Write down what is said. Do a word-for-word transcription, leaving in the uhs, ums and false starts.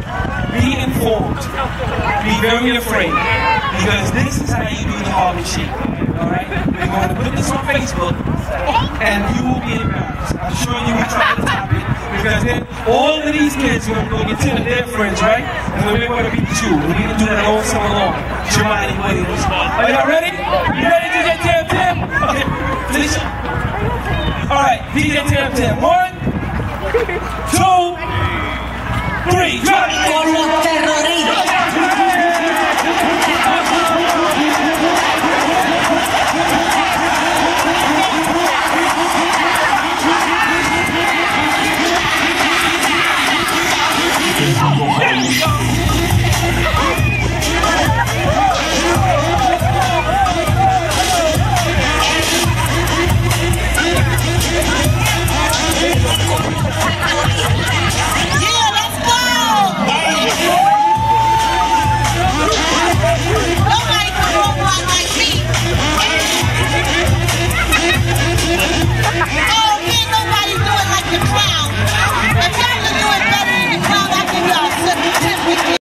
Be informed. Be very afraid. Because this is how you do the Harlem Shake. Alright? We're going to put this on Facebook and you will be embarrassed. I'm sure you will try to top it. Because then all of these kids are going to get to their friends, right? And we're going to beat you. We're going to do that all summer long. Jumanne Williams. Are y'all ready? You ready, D J Tam Tam? Okay. Felicia. Alright, D J Tam Tam. One, two, three. Drop it. Con los terroristas. Here we go.